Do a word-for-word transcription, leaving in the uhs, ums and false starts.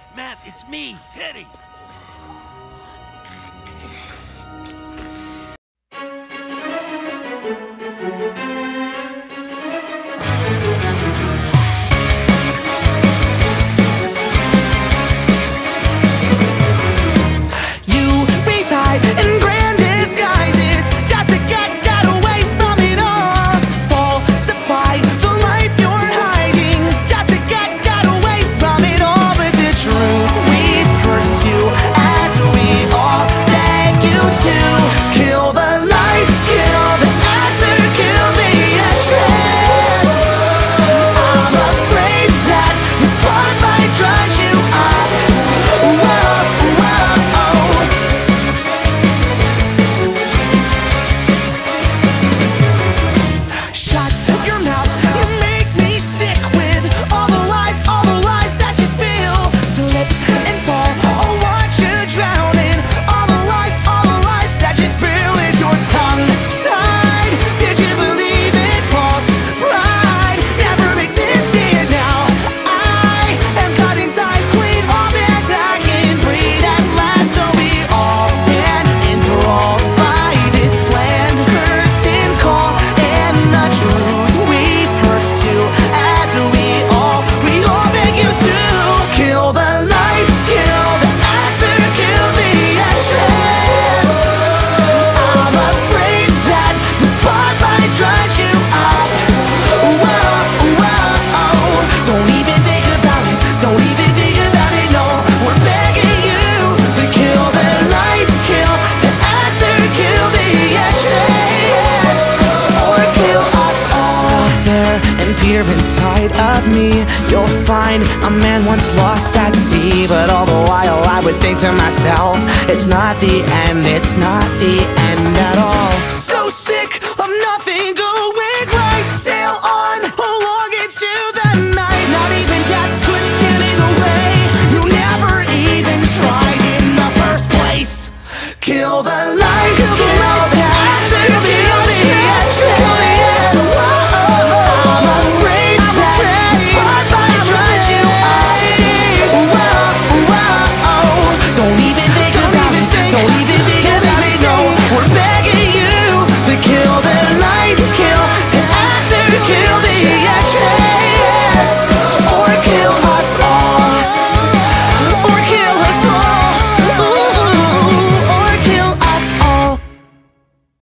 Matt, it's me, Teddy. You reside in grand disguises just to get, get away from it all. Falsify the life you're hiding just to get, get away from it all. But the truth we pursue as we all beg you to kill the lights, kill the actor, kill the actress. I'm afraid that the spotlight drives you up. Whoa, whoa. Shut your mouth, you make me sick with all the lies, all the lies that you spill. Slip and fall, oh watch you drowning. All the lies, all the lies that you spill. Is your tongue tied? Did you believe it? False pride never existed. Now I am cutting ties clean off and I can breathe at last. So we all stand enthralled by this planned curtain call and the truth we pursue as we all, we all beg you to kill the lights, kill the actor, kill the actress. I'm afraid that the spotlight drives you up. Whoa, whoa. Don't even think about it, don't even think about it, no. We're begging you to kill the lights, kill the actor, kill the actress, or kill us all. Stop there and peer inside of me. You'll find a man once lost at sea. But all the while I would think to myself, it's not the end, it's not the end at all.